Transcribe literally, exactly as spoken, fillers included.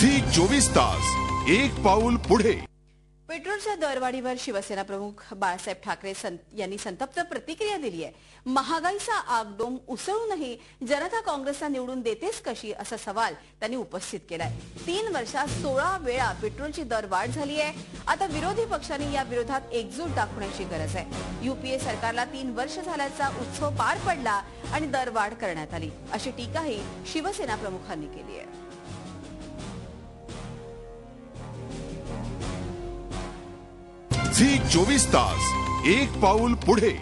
Zee चोवीस तास एक पाऊल पुढे। पेट्रोलच्या दरवाढीवर शिवसेना प्रमुख बाळासाहेब ठाकरे यांनी संतप्त प्रतिक्रिया दिली आहे। महागाईचा आगडोंब उसळूनही जनता काँग्रेसला निवडून देतेच कशी असा सवाल त्यांनी उपस्थित केलाय। तीन वर्षात सोळा वेळा पेट्रोलची दरवाढ झाली आहे। आता विरोधी पक्षांनी या विरोधात एकजूट दाखवण्याची गरज आहे। यूपीए सरकारला तीन वर्ष झाल्याचा उत्सव पार पडला आणि दरवाढ करण्यात आली अशी टीकाही शिवसेना प्रमुखांनी केली आहे। झी चोवीस तास एक पाऊल पुढे।